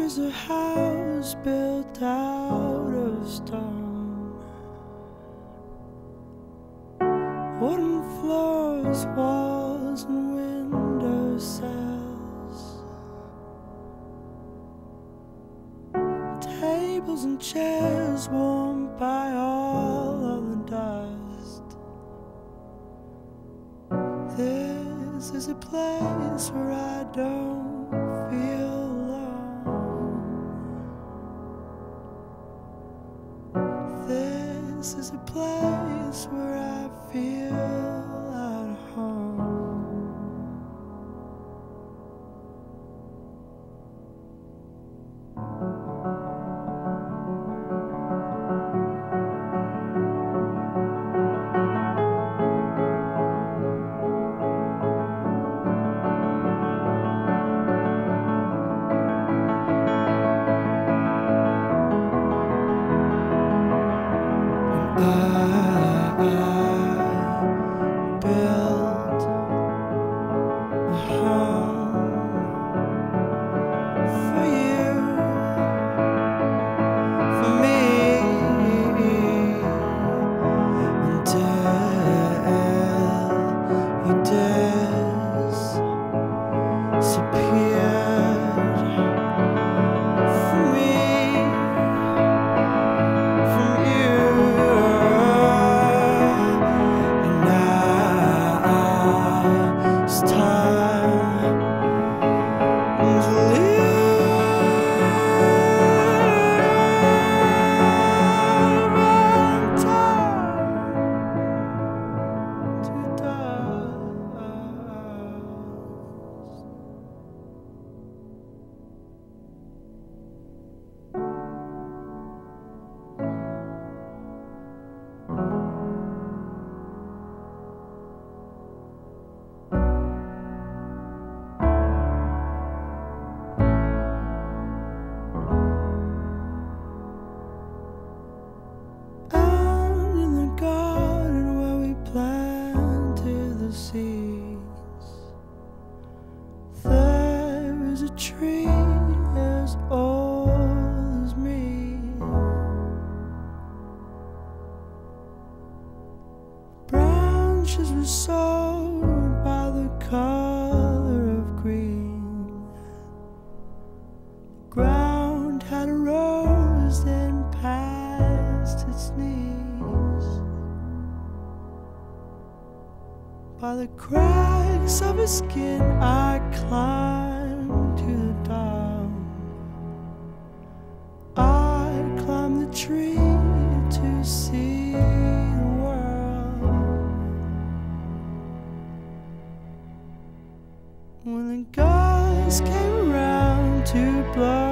There's a house built out of stone, wooden floors, walls and window sills, tables and chairs warmed by all of the dust. This is a place where I don't feel alone. This is a place where I feel at home. I built a home for you, for me, until you disappeared from me, from you. It's time to leave and time to dust. Planted the seeds. There is a tree as old as me. Branches were sown by the color of green. The ground had rose and past its knees. By the cracks of his skin I climbed to the top. I climbed the tree to see the world. When the guys came around to blow